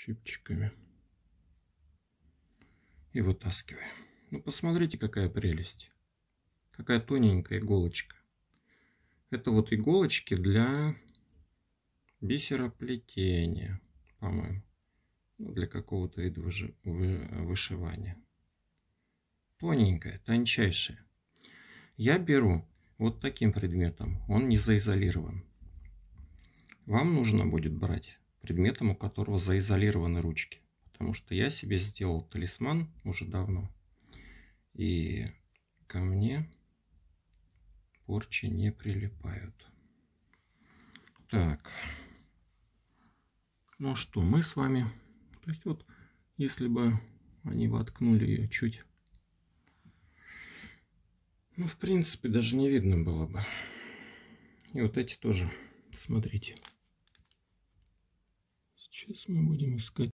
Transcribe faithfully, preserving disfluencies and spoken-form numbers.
щипчиками и вытаскиваем. Ну, посмотрите, какая прелесть. Какая тоненькая иголочка. Это вот иголочки для бисероплетения, по-моему. Для какого-то вида вышивания. Тоненькая, тончайшая. Я беру вот таким предметом. Он не заизолирован. Вам нужно будет брать предметом, у которого заизолированы ручки. Потому что я себе сделал талисман уже давно. И ко мне порчи не прилипают. Так. Ну что, мы с вами... То есть вот, если бы они воткнули ее чуть... Ну, в принципе, даже не видно было бы. И вот эти тоже. Смотрите. Сейчас мы будем искать.